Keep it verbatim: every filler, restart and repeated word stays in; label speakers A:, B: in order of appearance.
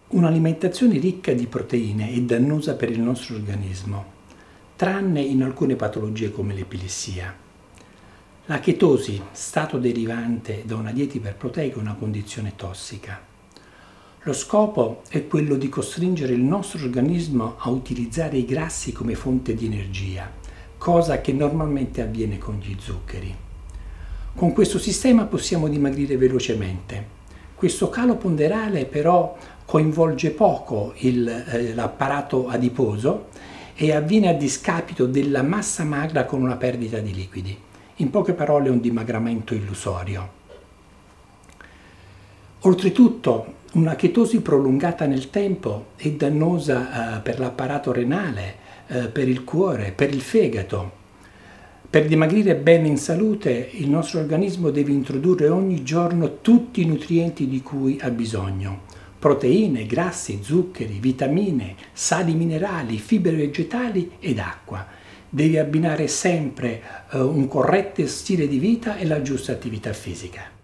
A: Un'alimentazione ricca di proteine è dannosa per il nostro organismo, tranne in alcune patologie come l'epilessia. La chetosi, stato derivante da una dieta iperproteica, è una condizione tossica. Lo scopo è quello di costringere il nostro organismo a utilizzare i grassi come fonte di energia, cosa che normalmente avviene con gli zuccheri. Con questo sistema possiamo dimagrire velocemente. Questo calo ponderale però coinvolge poco il, eh, l'apparato adiposo e avviene a discapito della massa magra con una perdita di liquidi. In poche parole, un dimagramento illusorio. Oltretutto, una chetosi prolungata nel tempo è dannosa eh, per l'apparato renale, eh, per il cuore, per il fegato. Per dimagrire bene in salute, il nostro organismo deve introdurre ogni giorno tutti i nutrienti di cui ha bisogno. Proteine, grassi, zuccheri, vitamine, sali minerali, fibre vegetali ed acqua. Deve abbinare sempre eh, un corretto stile di vita e la giusta attività fisica.